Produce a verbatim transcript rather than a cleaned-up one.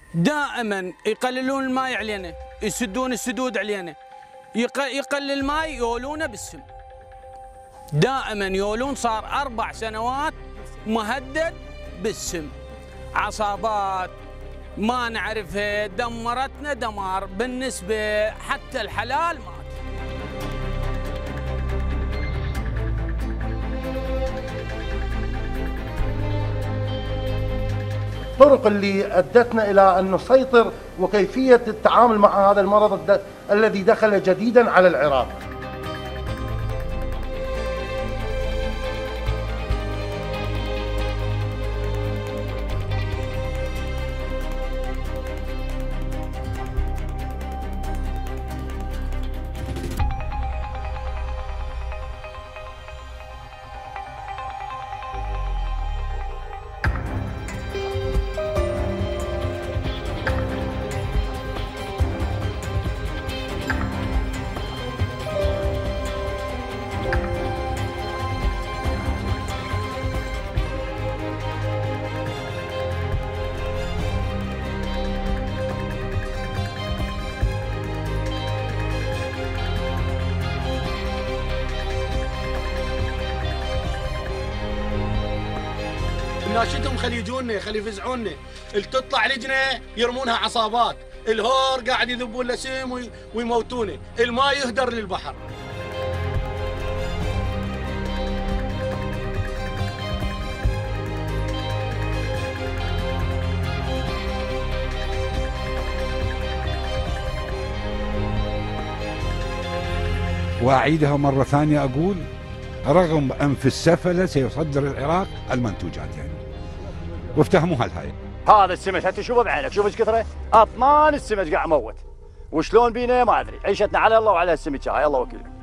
دائما يقللون الماء علينا، يسدون السدود علينا، يقلل الماء يولونه بالسم. دائما يولون، صار أربع سنوات مهدد بالسم. عصابات ما نعرفها دمرتنا دمار، بالنسبة حتى الحلال مات. الطرق اللي أدتنا إلى أن نسيطر وكيفية التعامل مع هذا المرض الذي دخل جديدا على العراق. ناشدهم خلي يجونا، خلي يفزعونا. اللي تطلع لجنه يرمونها عصابات، الهور قاعد يذبون له سم ويموتونه، الماء يهدر للبحر. واعيدها مره ثانيه اقول، رغم انف السفله سيصدر العراق المنتوجات يعني، وافتهموها الهاي. هذا السمك انت شوفه بعينك، شوف ايش كثره، اطنان السمك قاعد موت، وشلون بينا ما ادري، عيشتنا على الله وعلى السمك هاي، الله وكيل.